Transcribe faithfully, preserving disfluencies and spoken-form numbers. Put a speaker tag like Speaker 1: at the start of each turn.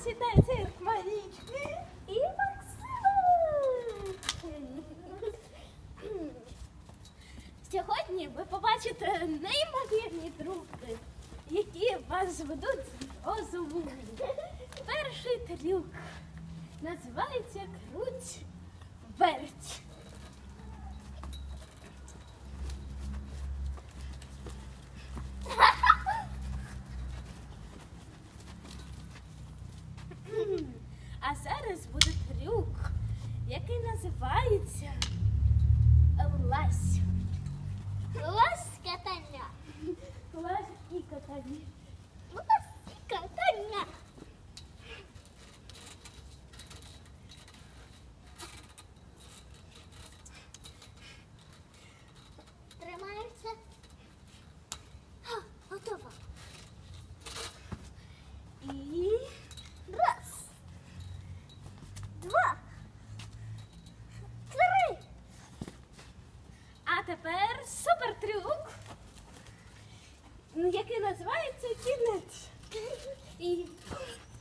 Speaker 1: побачите цирк Марічки і Максима. Сьогодні ви побачите неймовірні трюки, які вас зведуть з розуму. Перший трюк називається круть верть. А зараз буде трюк, який називається лась.
Speaker 2: Лась катання.
Speaker 1: Лась і катання.
Speaker 2: Лась і катання. Тримаємося. Ха, готово.
Speaker 1: І
Speaker 2: Раз. Два. Три.
Speaker 1: А тепер супертрюк, який називається кінець. І